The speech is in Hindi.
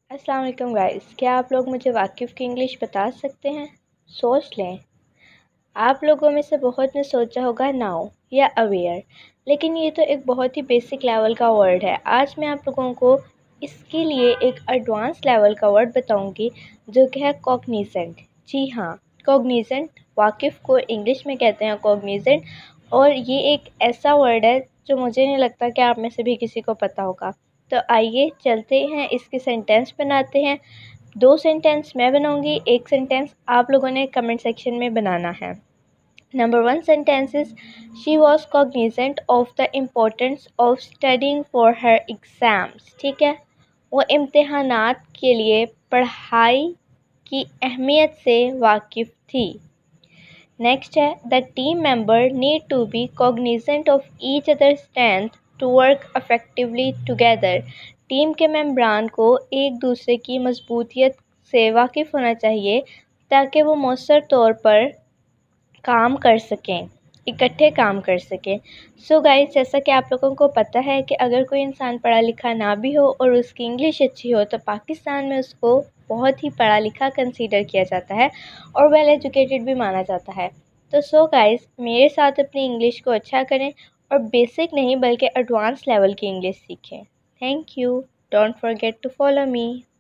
अस्सलाम वालेकुम गाइस, क्या आप लोग मुझे वाकिफ़ की इंग्लिश बता सकते हैं? सोच लें। आप लोगों में से बहुत ने सोचा होगा नाउ या अवेयर, लेकिन ये तो एक बहुत ही बेसिक लेवल का वर्ड है। आज मैं आप लोगों को इसके लिए एक एडवांस लेवल का वर्ड बताऊंगी जो कि है कॉग्निजेंट। जी हाँ, कॉग्निजेंट वाकिफ़ को इंग्लिश में कहते हैं कॉग्निजेंट, और ये एक ऐसा वर्ड है जो मुझे नहीं लगता कि आप में से भी किसी को पता होगा। तो आइए चलते हैं, इसके सेंटेंस बनाते हैं। 2 सेंटेंस मैं बनाऊंगी, 1 सेंटेंस आप लोगों ने कमेंट सेक्शन में बनाना है। Number 1 sentence is she was cognizant of the importance of studying for her exams। ठीक है, वो इम्तिहानात के लिए पढ़ाई की अहमियत से वाकिफ़ थी। नेक्स्ट है the team member need to be cognizant of each other's strength to work effectively together। Team के मेंबरान को एक दूसरे की मजबूतियत से वाकिफ़ होना चाहिए ताकि वो मौसर तौर पर काम कर सकें, इकट्ठे काम कर सकें। सो गाइस, जैसा कि आप लोगों को पता है कि अगर कोई इंसान पढ़ा लिखा ना भी हो और उसकी इंग्लिश अच्छी हो तो पाकिस्तान में उसको बहुत ही पढ़ा लिखा कंसीडर किया जाता है और वेल एजुकेटेड भी माना जाता है। तो सो गाइस, मेरे साथ अपनी इंग्लिश को अच्छा करें और बेसिक नहीं बल्कि एडवांस लेवल की इंग्लिश सीखें। Thank you. Don't forget to follow me.